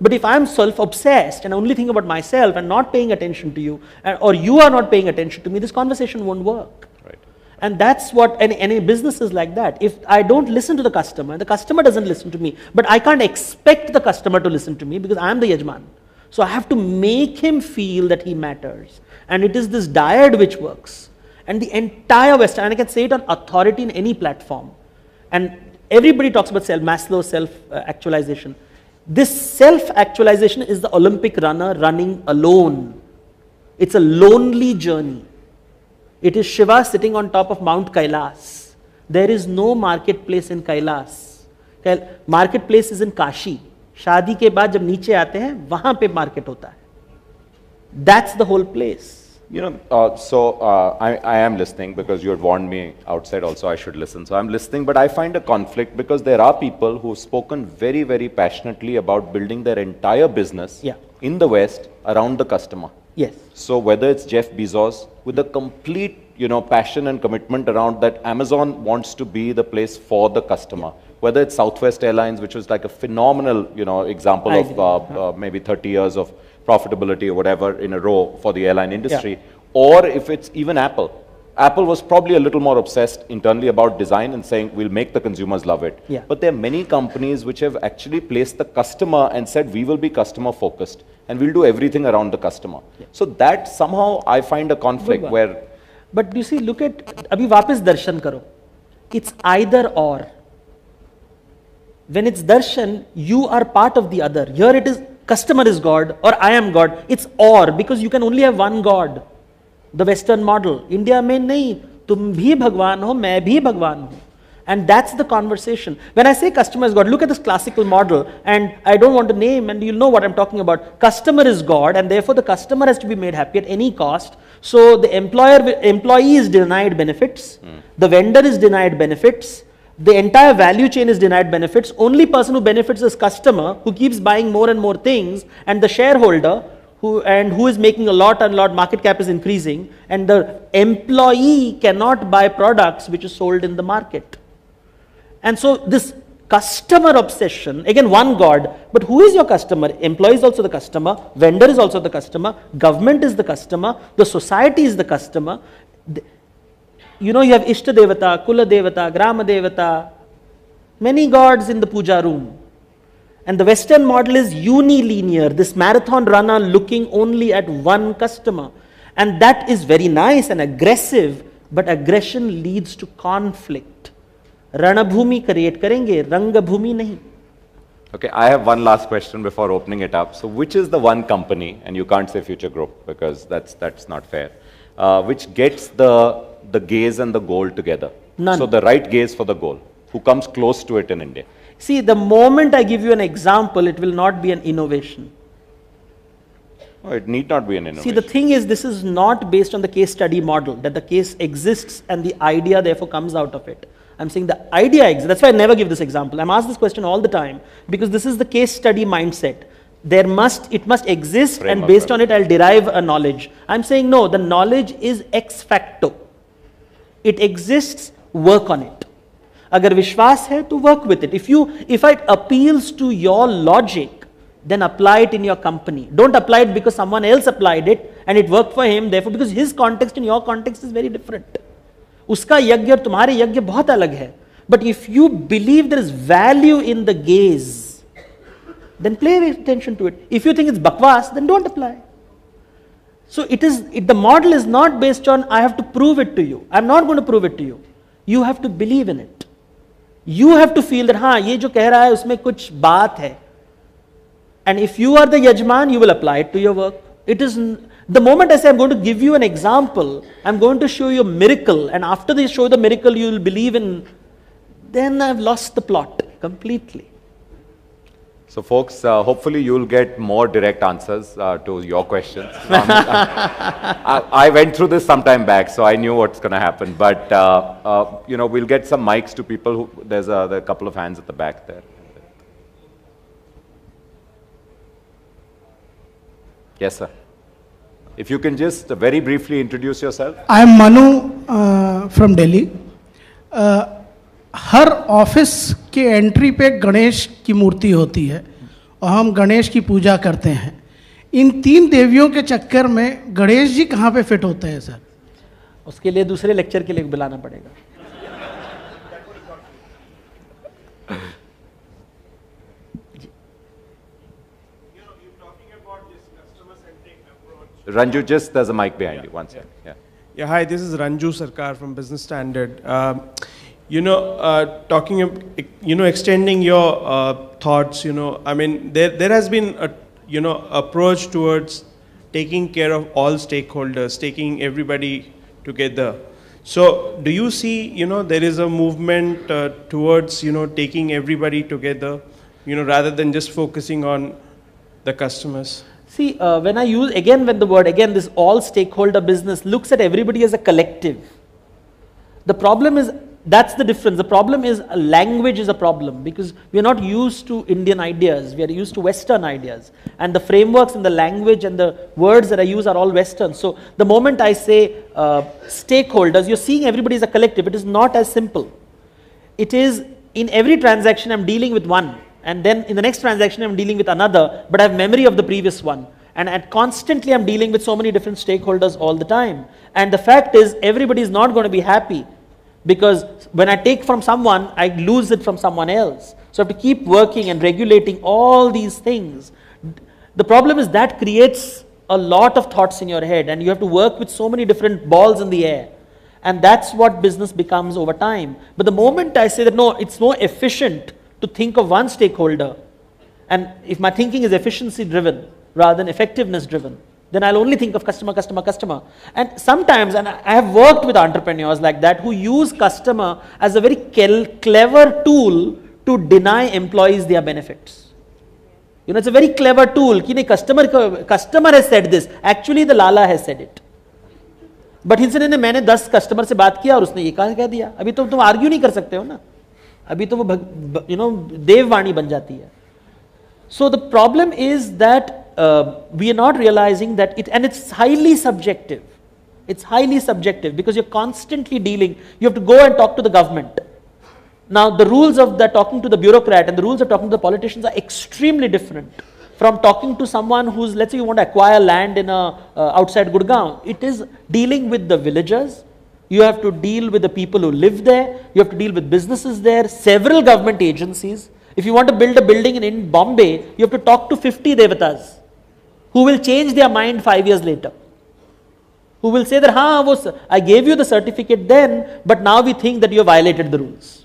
But if I'm self-obsessed and only think about myself and not paying attention to you, and, or you are not paying attention to me, this conversation won't work. Right. And that's what any, any business is like that. If I don't listen to the customer, the customer doesn't listen to me, but I can't expect the customer to listen to me because I'm the Yajman. So I have to make him feel that he matters. And it is this dyad which works. And the entire West, and I can say it on authority in any platform. And everybody talks about self, Maslow's self-actualization. This self-actualization is the Olympic runner running alone. It's a lonely journey. It is Shiva sitting on top of Mount Kailas. There is no marketplace in Kailas. Marketplace is in Kashi. शादी के बाद जब नीचे आते हैं वहां पे market होता है. That's the whole place. You know, uh, so uh, I, I am listening because you had warned me outside also I should listen. So I'm listening, but I find a conflict because there are people who've spoken very, very passionately about building their entire business yeah. in the West around the customer. Yes. So whether it's Jeff Bezos with a complete, you know, passion and commitment around that Amazon wants to be the place for the customer. Yeah. Whether it's Southwest Airlines, which was like a phenomenal, you know, example I of uh, huh. uh, maybe thirty years of profitability or whatever in a row for the airline industry, yeah. or if it's even Apple. Apple was probably a little more obsessed internally about design and saying, we'll make the consumers love it. Yeah. But there are many companies which have actually placed the customer and said, we will be customer focused and we'll do everything around the customer. Yeah. So that somehow I find a conflict where... But you see, look at, abhi wapas darshan karo. It's either or. When it's darshan, you are part of the other. Here it is, customer is God or I am God. It's or, because you can only have one God. The Western model. India mein nahi, tum bhi bhagwan ho, main bhi bhagwan ho. And that's the conversation. When I say customer is God, look at this classical model, and I don't want to name, and you'll know what I'm talking about. Customer is God, and therefore the customer has to be made happy at any cost. So the employer, employee is denied benefits, mm. the vendor is denied benefits, the entire value chain is denied benefits. Only person who benefits is customer, who keeps buying more and more things, and the shareholder, who and who is making a lot and lot, market cap is increasing, and the employee cannot buy products which is sold in the market. And so this customer obsession, again one God, but who is your customer? Employee is also the customer, vendor is also the customer, government is the customer, the society is the customer. You know, you have Ishta Devata, Kula Devata, Grama Devata, many gods in the puja room. And the Western model is unilinear, this marathon runner looking only at one customer. And that is very nice and aggressive, but aggression leads to conflict. Ranabhumi create karenge, Rangabhumi nahi. Okay, I have one last question before opening it up. So which is the one company, and you can't say Future Group because that's, that's not fair, uh, which gets the, the gaze and the goal together? None. So the right gaze for the goal, who comes close to it in India? See, the moment I give you an example, it will not be an innovation. Oh, it need not be an innovation. See, the thing is, this is not based on the case study model, that the case exists and the idea therefore comes out of it. I'm saying the idea exists. That's why I never give this example. I'm asked this question all the time because this is the case study mindset. There must, it must exist, Frame and based on it, I'll derive a knowledge. I'm saying no, the knowledge is ex facto. It exists, work on it. Agar Vishwas hai, to work with it. If you, if it appeals to your logic, then apply it in your company. Don't apply it because someone else applied it and it worked for him, therefore, because his context and your context is very different. Uska yagya aur tumhare yagya bahut alag hai. But if you believe there is value in the gaze, then pay attention to it. If you think it's bakwas, then don't apply. So it is, it, the model is not based on I have to prove it to you. I'm not going to prove it to you. You have to believe in it. You have to feel that, हाँ, ये जो कह रहा है उसमें कुछ बात है. And if you are the Yajman, you will apply it to your work. It is, the moment I say I'm going to give you an example, I'm going to show you a miracle, and after they show the miracle you will believe in, then I've lost the plot completely. So folks, uh, hopefully you'll get more direct answers uh, to your questions. Um, I, I went through this some time back, so I knew what's going to happen. But, uh, uh, you know, we'll get some mics to people who, there's a, there are a couple of hands at the back there. Yes, sir. If you can just uh, very briefly introduce yourself. I am Manu uh, from Delhi. Uh, हर office के entry पे गणेश की मूर्ति होती है और हम गणेश की पूजा करते हैं। इन तीन देवियों के चक्कर में गणेश जी कहाँ पे फिट होते हैं सर? उसके लिए दूसरे लेक्चर के लिए बुलाना पड़ेगा। Ranju, just there's a mic behind you. One second. Yeah. Yeah, hi, this is Ranju Sarkar from Business Standard. Uh, you know, uh, talking, you know, extending your uh, thoughts, you know, I mean, there, there has been a, you know, approach towards taking care of all stakeholders, taking everybody together. So, do you see, you know, there is a movement uh, towards, you know, taking everybody together, you know, rather than just focusing on the customers? See, uh, when I use, again, when the word, again, this all stakeholder business looks at everybody as a collective. The problem is, that's the difference. The problem is, uh, language is a problem because we are not used to Indian ideas. We are used to Western ideas. And the frameworks and the language and the words that I use are all Western. So, the moment I say uh, stakeholders, you're seeing everybody as a collective. It is not as simple. It is, in every transaction, I'm dealing with one. And then in the next transaction, I'm dealing with another, but I have memory of the previous one. And at constantly, I'm dealing with so many different stakeholders all the time. And the fact is, everybody is not going to be happy because when I take from someone, I lose it from someone else. So I have to keep working and regulating all these things. The problem is that creates a lot of thoughts in your head and you have to work with so many different balls in the air. And that's what business becomes over time. But the moment I say that, no, it's more efficient to think of one stakeholder, and if my thinking is efficiency driven rather than effectiveness driven, then I'll only think of customer, customer, customer. And sometimes, and I have worked with entrepreneurs like that who use customer as a very clever tool to deny employees their benefits. You know, it's a very clever tool. Ki customer, customer has said this. Actually, the Lala has said it. But he said, मैंने दस customer से बात किया और उसने ये कह दिया. अभी तो तुम argue नहीं कर सकते हो ना. अभी तो वो you know देववाणी बन जाती है. So the problem is that uh, we are not realizing that it, and it's highly subjective. It's highly subjective because you're constantly dealing. You have to go and talk to the government. Now the rules of the talking to the bureaucrat and the rules of talking to the politicians are extremely different from talking to someone who's, let's say you want to acquire land in a uh, outside Gurgaon. It is dealing with the villagers. You have to deal with the people who live there. You have to deal with businesses there, several government agencies. If you want to build a building in, in Bombay, you have to talk to fifty devatas who will change their mind five years later. Who will say that, Haan, wo, I gave you the certificate then, but now we think that you have violated the rules.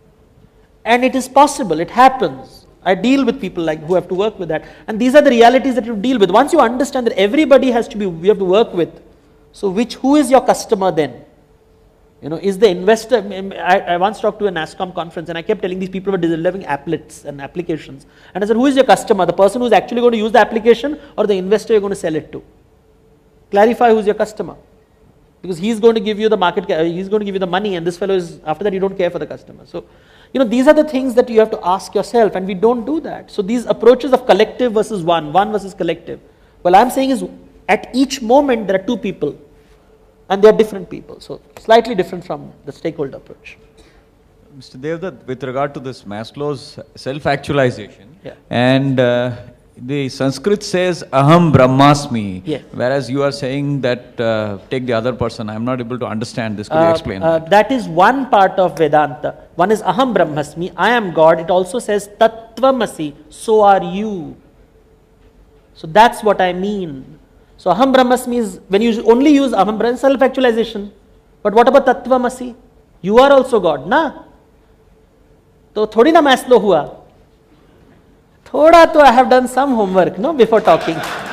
And it is possible, it happens. I deal with people like who have to work with that. And these are the realities that you deal with. Once you understand that everybody has to be, you have to work with. So which, who is your customer then? You know, is the investor, I, I once talked to a NASSCOM conference and I kept telling these people who were developing applets and applications. And I said, who is your customer? The person who's actually going to use the application or the investor you're going to sell it to? Clarify who's your customer. Because he's going to give you the market, he's going to give you the money and this fellow is, after that you don't care for the customer. So, you know, these are the things that you have to ask yourself and we don't do that. So these approaches of collective versus one, one versus collective. Well, I'm saying is at each moment there are two people. And they are different people, so slightly different from the stakeholder approach. Mister Devdutt, with regard to this Maslow's self-actualization, yeah. and uh, the Sanskrit says aham brahmasmi, yeah. whereas you are saying that uh, take the other person. I am not able to understand this. Could uh, you explain? Uh, that? that is one part of Vedanta. One is aham brahmasmi, I am God. It also says tattvamasi, so are you. So that's what I mean. So aham brahmasmi is, when you only use aham brahmasmi, self-actualization. But what about tattvamasi? You are also God, na? So thodi na Maslow hua. Thoda to I have done some homework, no, before talking.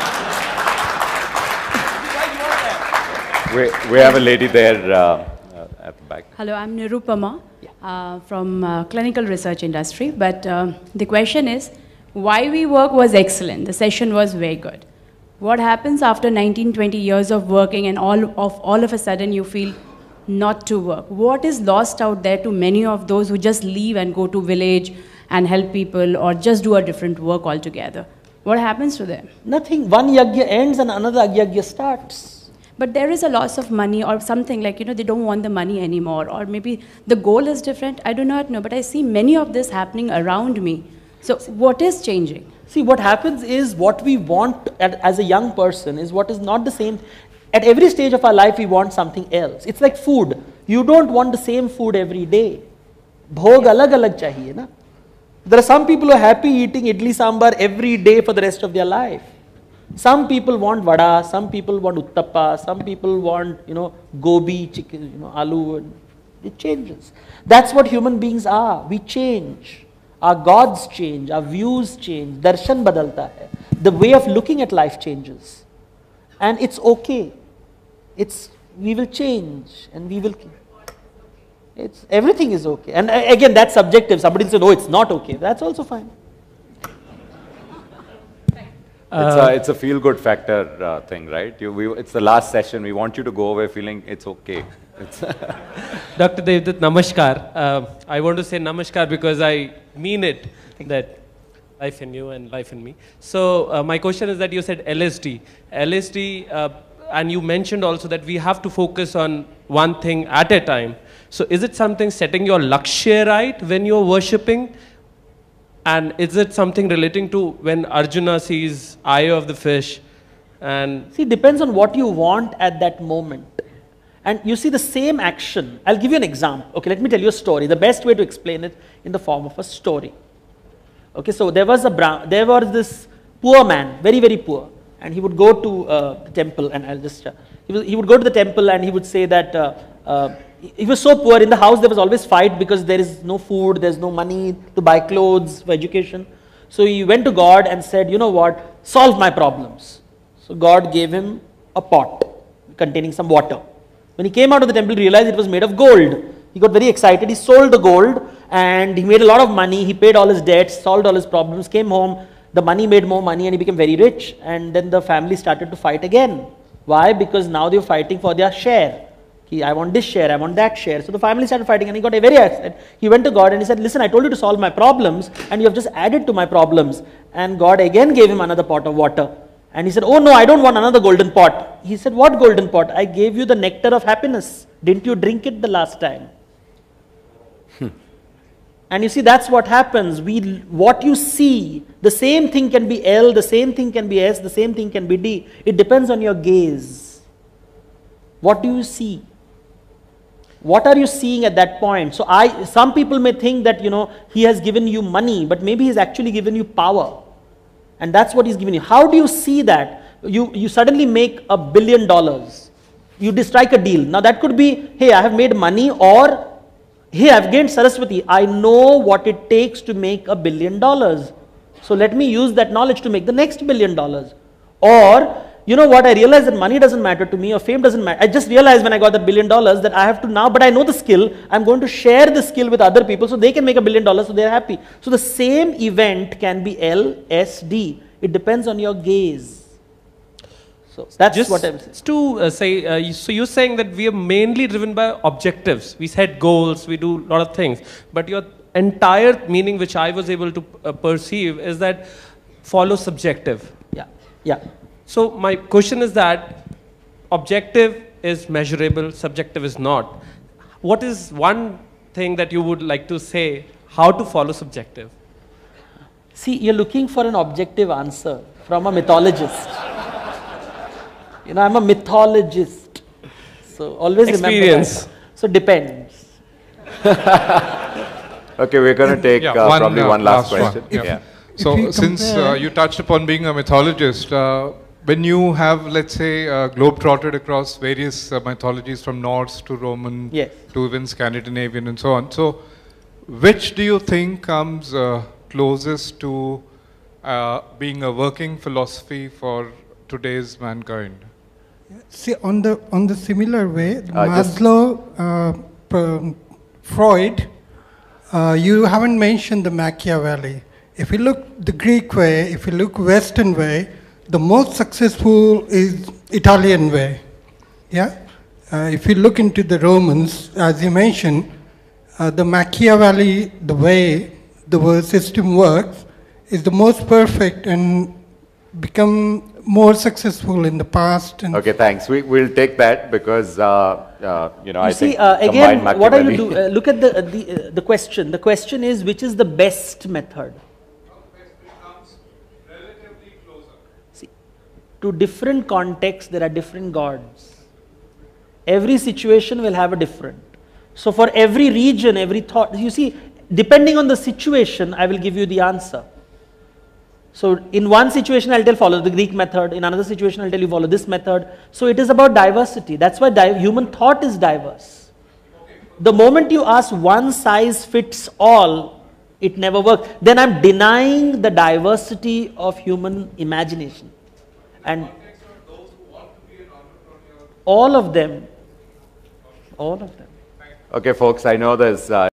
we, we have a lady there uh, uh, at the back. Hello, I'm Nirupama uh, from uh, clinical research industry. But uh, the question is, why we work was excellent. The session was very good. What happens after nineteen, twenty years of working and all of all of a sudden you feel not to work? What is lost out there to many of those who just leave and go to village and help people or just do a different work altogether? What happens to them? Nothing. One yajna ends and another yajna starts. But there is a loss of money or something like, you know, they don't want the money anymore, or maybe the goal is different. I do not know, but I see many of this happening around me. So what is changing? See, what happens is what we want at, as a young person is what is not the same. At every stage of our life, we want something else. It's like food. You don't want the same food every day. Bhog alag alag chahiye na. There are some people who are happy eating idli sambar every day for the rest of their life. Some people want vada, some people want uttappa, some people want, you know, gobi, chicken, you know, aloo. And it changes. That's what human beings are. We change. Our gods change, our views change, darshan badalta hai. The way of looking at life changes. And it's okay. It's, we will change and we will, it's, everything is okay. And uh, again, that's subjective. Somebody said, oh, it's not okay. That's also fine. It's a, it's a feel-good factor uh, thing, right? You, we, it's the last session. We want you to go away feeling it's okay. It's Doctor Devdutt, namaskar. Uh, I want to say namaskar because I mean it, that life in you and life in me. So uh, my question is that you said L S D. L S D, uh, and you mentioned also that we have to focus on one thing at a time. So is it something setting your lakshya right when you're worshipping? And is it something relating to when Arjuna sees eye of the fish? And see, it depends on what you want at that moment. And you see the same action. I'll give you an example. Okay, let me tell you a story. The best way to explain it in the form of a story. Okay, so there was a brown, there was this poor man, very, very poor. And he would go to uh, the temple, and I'll just, uh, he, was, he would go to the temple and he would say that uh, uh, he was so poor. In the house there was always fight because there is no food, there's no money to buy clothes for education. So he went to God and said, you know what, solve my problems. So God gave him a pot containing some water. When he came out of the temple, he realized it was made of gold. He got very excited. He sold the gold and he made a lot of money. He paid all his debts, solved all his problems, came home. The money made more money and he became very rich. And then the family started to fight again. Why? Because now they were fighting for their share. He, I want this share, I want that share. So the family started fighting and he got very upset. He went to God and he said, listen, I told you to solve my problems and you have just added to my problems. And God again gave him another pot of water. And he said, oh no, I don't want another golden pot. He said, what golden pot? I gave you the nectar of happiness. Didn't you drink it the last time? Hmm. And you see, that's what happens. We, what you see, the same thing can be L, the same thing can be S, the same thing can be D. It depends on your gaze. What do you see? What are you seeing at that point? So I, some people may think that, you know, he has given you money, but maybe he's actually given you power. And that's what he's giving you. How do you see that? You, you suddenly make a billion dollars. You strike a deal. Now that could be, hey, I have made money, or hey, I've gained Saraswati. I know what it takes to make a billion dollars. So let me use that knowledge to make the next billion dollars. Or, you know what, I realized that money doesn't matter to me or fame doesn't matter. I just realized when I got that billion dollars that I have to now, but I know the skill, I'm going to share the skill with other people so they can make a billion dollars so they're happy. So the same event can be L, S, D. It depends on your gaze. So that's just what I'm saying. to uh, say, uh, so you're saying that we are mainly driven by objectives. We set goals, we do a lot of things. But your entire meaning, which I was able to uh, perceive, is that follow subjective. Yeah, yeah. So my question is that objective is measurable, subjective is not. What is one thing that you would like to say, how to follow subjective? See, you're looking for an objective answer from a mythologist. You know, I'm a mythologist. So always Experience. remember that. So depends. Okay, we're going to take yeah, uh, one, probably uh, one last, last question. One. Yeah. Yeah. So since uh, you touched upon being a mythologist, uh, when you have, let's say, uh, globe-trotted across various uh, mythologies from Norse to Roman Yes. to even Scandinavian and so on, so which do you think comes uh, closest to uh, being a working philosophy for today's mankind? See, on the on the similar way, Uh, just- Maslow, uh, P- Freud, uh, you haven't mentioned the Machiavelli. If you look the Greek way, if you look Western way, the most successful is Italian way. Yeah. Uh, if you look into the Romans, as you mentioned, uh, the Machiavelli, the way the world system works, is the most perfect and become more successful in the past. And Okay, thanks. We, we'll take that because, uh, uh, you know, You I see, think uh, again, combined what are you Machiavelli- do? Uh, look at the, uh, the, uh, the question. The question is, which is the best method? to different contexts, there are different gods. Every situation will have a different. So for every region, every thought, you see, depending on the situation, I will give you the answer. So in one situation, I'll tell follow the Greek method. In another situation, I'll tell you follow this method. So it is about diversity. That's why di human thought is diverse. The moment you ask one size fits all, it never works. Then I'm denying the diversity of human imagination. And all of them, all of them. Okay, folks, I know there's... Uh